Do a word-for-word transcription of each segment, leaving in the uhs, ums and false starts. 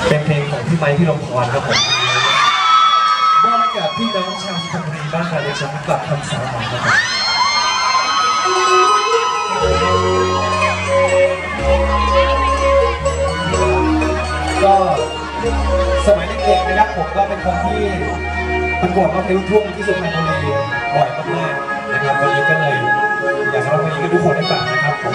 เป็นเพลงของพี่ไมค์พี่ลมพรครับผมมอบให้กับพี่น้องชาวสุพรรณบุรีบ้านเราในช่วงกลับคำสาหร่ายครับผมก็สมัยเด็กๆนะครับผมก็เป็นคนที่ประกวดร้องเพลงลูกทุ่งที่สุพรรณบุรีบ่อยมากๆนะครับวันนี้ก็เลยอยากจะร้องเพลงนี้ให้ทุกคนได้ฟังนะครับผม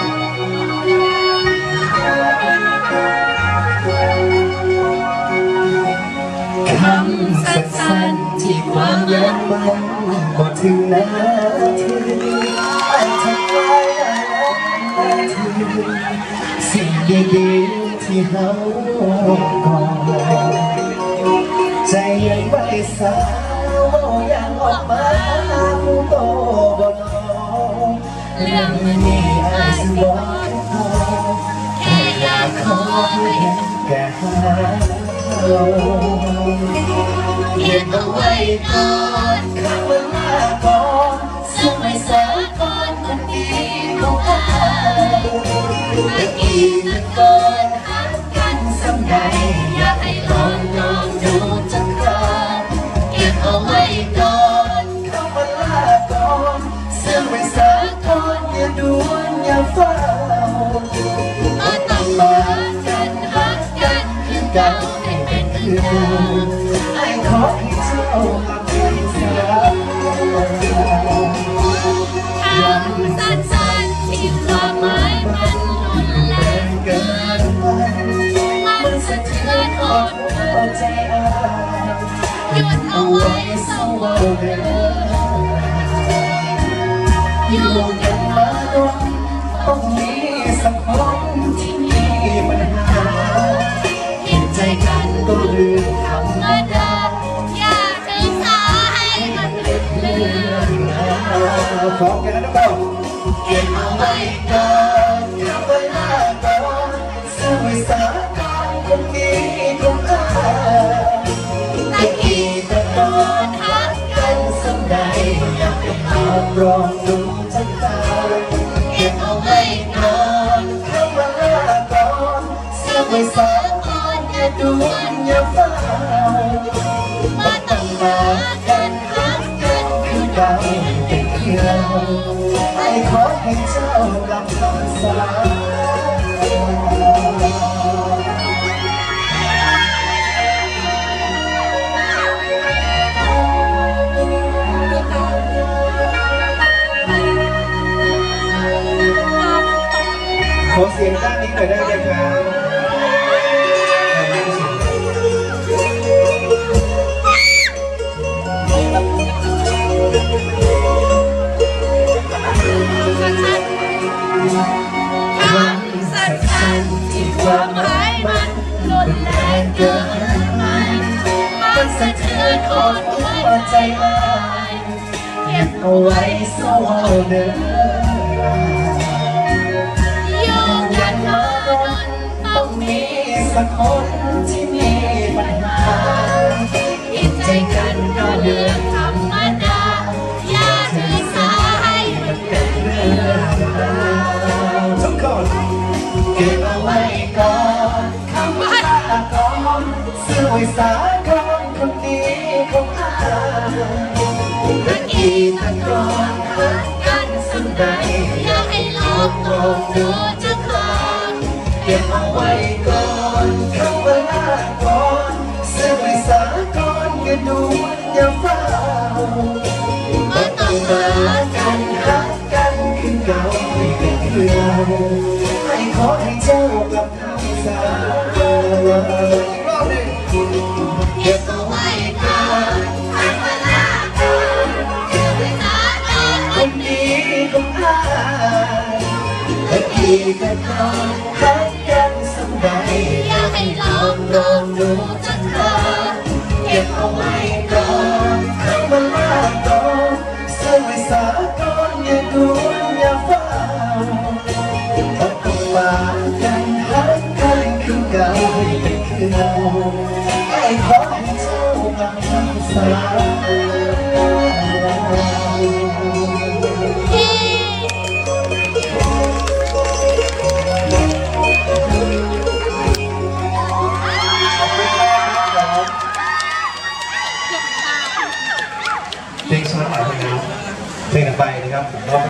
คำสั้นๆที่ความยันมันหมดถึงนาทีอันทำลายนาทีสิ่งดีๆที่เราก่อนใจยังไม่สาวยังออกมาผู้โตบนเรื่องนี้อาจจะบอกแค่อยากขอให้แก่หาเก็บเอาไว้ก่อนคำว่าลาก่อนซึ่งไม่สาก่อนคนดีของข้าตะกี้ตะโกนหักกันสำใดอยากให้ลองลองดูจักรานเก็บเอาไว้ก่อนคำว่าลาก่อนซึ่งไม่สาก่อนอย่าด่วนอย่าเฝ้ามาต้องมากันหักกันคือเก่าให้ขอให้เจ้ากลับคืนสายคำสั้นๆที่ความหมายมันรุนแรงเกินไปมันสะเทือนอดหัวใจอายหยุดเอาไว้เศร้าเดินอยู่กันมาดนต้องมีสักคนที่มีปัญหาเห็นใจกันก็เรื่องธรรมดาอย่าถือสาให้มันลึกเลือนขอแค่นั้นนะเปล่าเก็บเอาไว้ก่อนเก็บไว้หน้าก่อนสู้ไว้สาก่อนคนนี้ของข้าตะกี้ตะกอนหักกันสักใดอยากให้ลองลองดูจักรานเก็บเอาไว้ก่อนเก็บไว้หน้าก่อนสู้ไว้สาอย่าด่วนอย่าเฝ้ามาต้องมากันหักกันคือเก่าเป็นเพื่อนให้ขอให้เจ้ากลับคำสาขอเสียงด้านนี้หน่อยได้ไหมครับความหมายมันรุนแรงเกินไปมันสะเทือนคนหัวใจอายเก็บเอาไว้เศร้าเดินอยู่กันมาดนต้องมีสักคนที่มีปัญหาเห็นใจกันก็เรื่องธรรมดาอย่าถือสาให้มันเป็นเรื่องราวทุกคนเก็บเอาไว้ก่อนคำว่าลาก่อนซื้อไว้สาก่อนคนดีของข้าตะกี้ตะกอนหักกันสักใดอยากให้ลองลองดูจักรานเก็บเอาไว้ก่อนคำว่าลาก่อนซื้อไว้สาก่อนอย่าด่วนอย่าเฝ้ามาต้องมากันหักกันคือเก่าไม่เป็นเพื่อนให้ขอให้เจ้ากับคำสาอีกรอบหนึ่งเก็บเอาไว้ก่อนคำว่าลาก่อนเก็บไว้สาก่อนคนดีของข้าตะกี้ตะกอนหักกันสักใดอยากให้ลองลองดูจักรานเก็บเอาไว้ก่อนคำว่าลาก่อนซื้อไว้สาก่อนอย่าด่วนอย่าเฝ้ามากันหักกันคือเก่าเป็นคือเราให้ขอให้เจ้ากับคำสาขอบคุณฉะนั้นหลายเพลงเพลงต่อไปนะครับ